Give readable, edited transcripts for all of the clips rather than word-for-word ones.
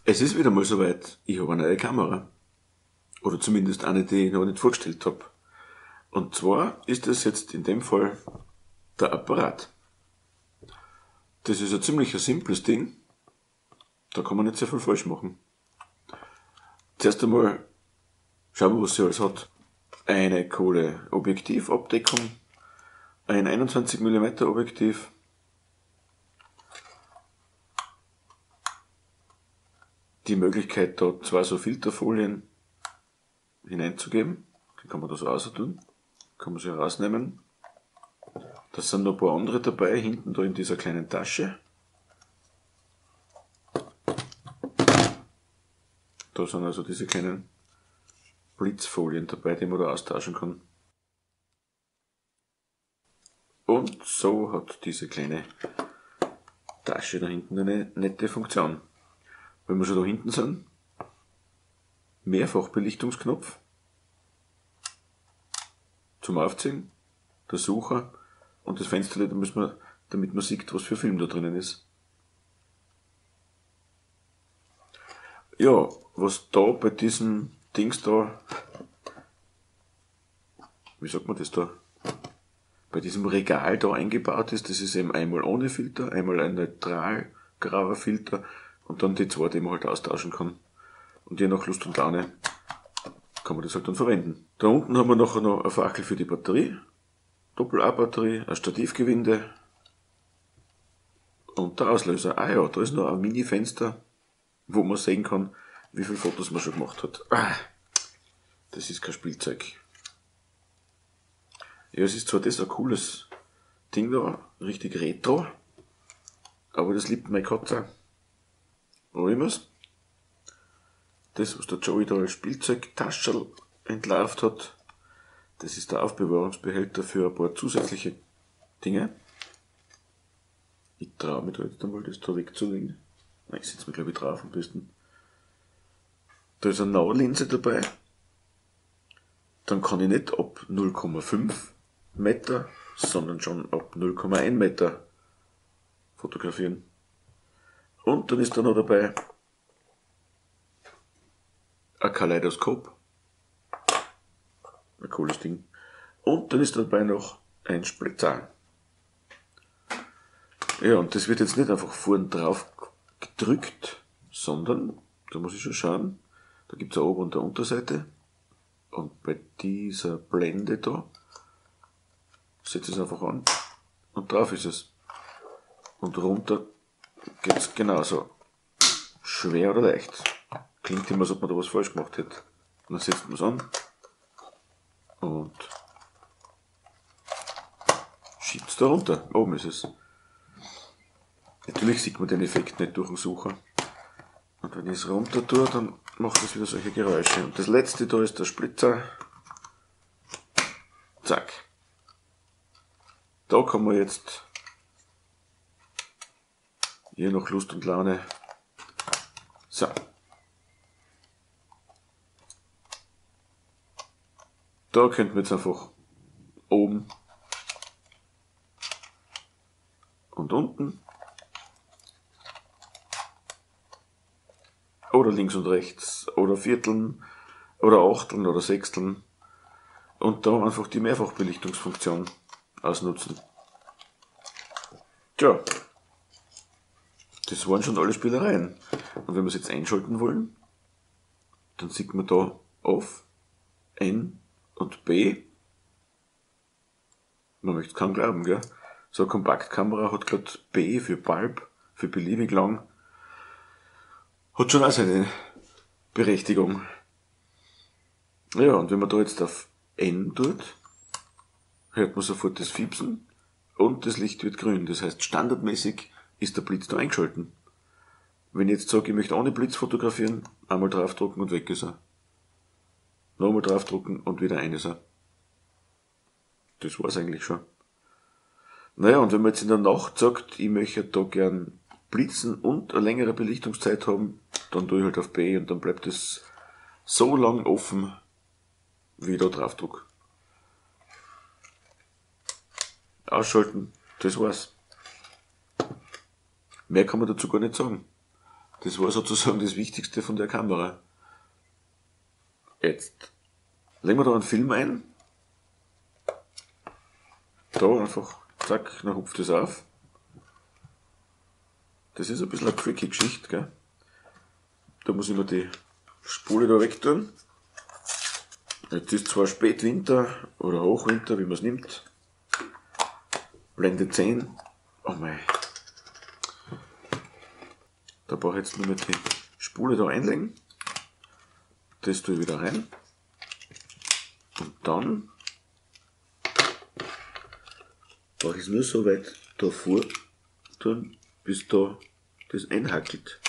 Es ist wieder mal soweit. Ich habe eine neue Kamera. Oder zumindest eine, die ich noch nicht vorgestellt habe. Und zwar ist es jetzt in dem Fall der Apparat. Das ist ein ziemlich simples Ding. Da kann man nicht sehr viel falsch machen. Zuerst einmal schauen wir, was sie alles hat. Eine coole Objektivabdeckung, ein 21 mm Objektiv, die Möglichkeit, da zwei so Filterfolien hineinzugeben. Die kann man da so raus tun, kann man sie herausnehmen. Da sind noch ein paar andere dabei, hinten da in dieser kleinen Tasche. Da sind also diese kleinen Blitzfolien dabei, die man da austauschen kann. Und so hat diese kleine Tasche da hinten eine nette Funktion. Wenn wir schon da hinten sind, Mehrfachbelichtungsknopf zum Aufziehen, der Sucher und das Fenster, damit man sieht, was für Film da drinnen ist. Ja, was da bei diesem Dings da, wie sagt man das da, bei diesem Regal da eingebaut ist, das ist eben einmal ohne Filter, einmal ein neutral grauer Filter und dann die zwei, die man halt austauschen kann. Und je nach Lust und Laune kann man das halt dann verwenden. Da unten haben wir nachher noch eine Fackel für die Batterie, Doppel-A-Batterie, ein Stativgewinde und der Auslöser. Ah ja, da ist noch ein Mini-Fenster, wo man sehen kann, wie viele Fotos man schon gemacht hat. Das ist kein Spielzeug. Ja, es ist zwar das ein cooles Ding da, richtig retro, aber das liebt meine Katze. Immer. Das, was der Joey da als Spielzeugtascherl entlarvt hat, das ist der Aufbewahrungsbehälter für ein paar zusätzliche Dinge. Ich traue mich da jetzt einmal, das da wegzulegen. Nein, ich sitze mir glaube ich drauf am besten. Da ist eine Nahlinse dabei. Dann kann ich nicht ab 0,5 Meter, sondern schon ab 0,1 Meter fotografieren. Und dann ist da noch dabei ein Kaleidoskop. Ein cooles Ding. Und dann ist dabei noch ein Splitter. Ja, und das wird jetzt nicht einfach vorn drauf gedrückt, sondern, da muss ich schon schauen, da gibt es eine Ober- und eine Unterseite. Und bei dieser Blende da setze ich es einfach an und drauf ist es. Und runter geht es genauso. Schwer oder leicht. Klingt immer, als ob man da was falsch gemacht hätte. Und dann setzt man es an und schiebt es da runter. Oben ist es. Natürlich sieht man den Effekt nicht durch den Sucher. Und wenn ich es runter tue, dann macht es wieder solche Geräusche. Und das letzte da ist der Splitter. Zack. Da kann man jetzt je nach Lust und Laune. So. Da könnten wir jetzt einfach oben und unten oder links und rechts oder Vierteln oder Achteln oder Sechsteln und da einfach die Mehrfachbelichtungsfunktion ausnutzen. Tja, das waren schon alle Spielereien. Und wenn wir es jetzt einschalten wollen, dann sieht man da auf, N und B. Man möchte es kaum glauben, gell? So eine Kompaktkamera hat gerade B für Bulb, für beliebig lang. Hat schon auch seine Berechtigung. Ja, und wenn man da jetzt auf N tut, hört man sofort das Fiepsen und das Licht wird grün. Das heißt, standardmäßig ist der Blitz da eingeschalten. Wenn ich jetzt sage, ich möchte ohne Blitz fotografieren, einmal draufdrucken und weg ist er. Nochmal draufdrucken und wieder ein ist er. Das war's eigentlich schon. Naja, und wenn man jetzt in der Nacht sagt, ich möchte da gern blitzen und eine längere Belichtungszeit haben, dann tue ich halt auf B und dann bleibt es so lang offen, wie ich da draufdruck. Ausschalten, das war's. Mehr kann man dazu gar nicht sagen. Das war sozusagen das Wichtigste von der Kamera. Jetzt legen wir da einen Film ein. Da einfach, zack, dann hupft das auf. Das ist ein bisschen eine tricky Geschichte, gell? Da muss ich noch die Spule da weg tun. Jetzt ist zwar Spätwinter oder Hochwinter, wie man es nimmt. Blende 10. Oh mein. Da brauche ich jetzt nur mit die Spule da einlegen. Das tue ich wieder rein. Und dann brauche ich es nur so weit da vor tun, bis da das einhackelt.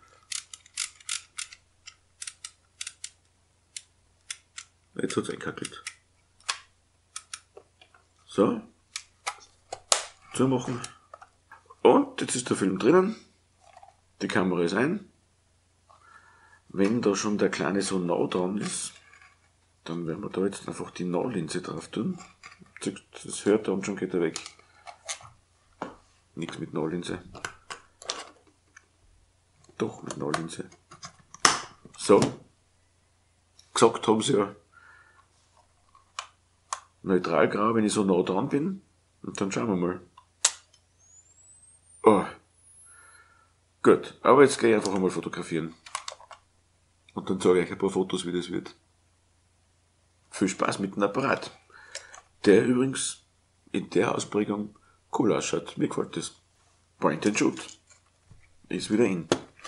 Jetzt hat es eingehackelt. So. Zumachen. Und jetzt ist der Film drinnen. Die Kamera ist ein. Wenn da schon der kleine so nah dran ist, dann werden wir da jetzt einfach die Nahlinse drauf tun. Das hört er und schon geht er weg. Nichts mit Nahlinse. Doch, mit Nahlinse. So. Gesagt haben sie ja Neutralgrau, wenn ich so nah dran bin. Und dann schauen wir mal. Oh. Gut, aber jetzt gehe ich einfach einmal fotografieren. Und dann zeige ich euch ein paar Fotos, wie das wird. Viel Spaß mit dem Apparat. Der übrigens in der Ausprägung cool ausschaut. Mir gefällt das. Point and Shoot. Ist wieder in.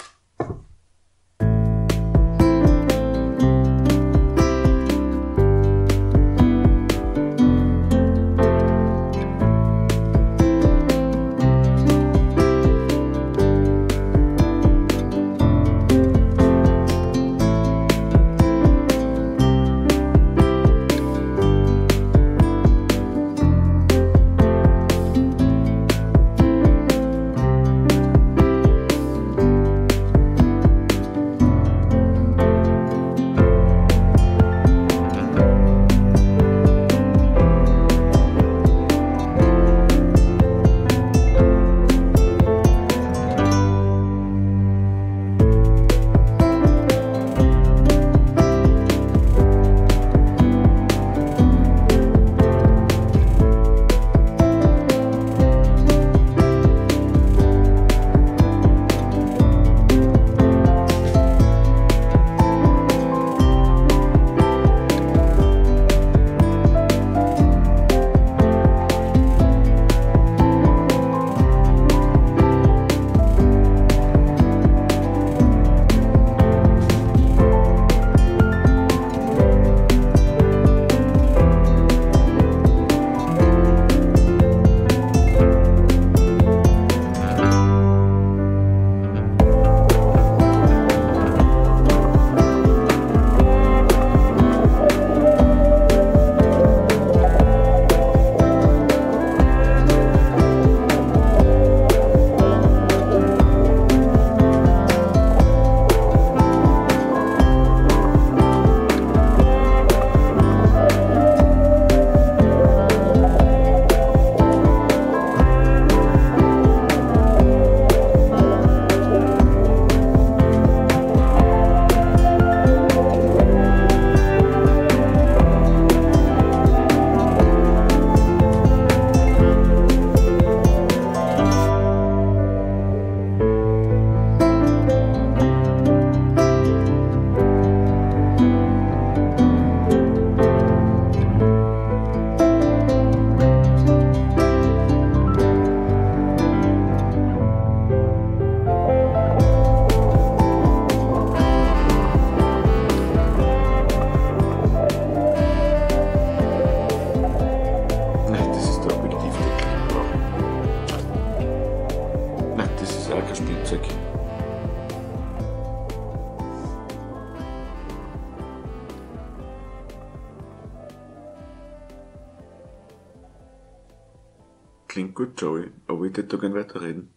Klingt gut, Joey, aber ich hätte da gerne weiterreden.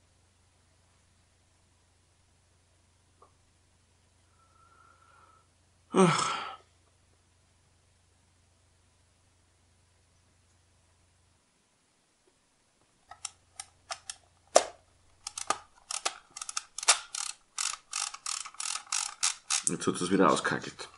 Ach. Jetzt hat es wieder auskackelt.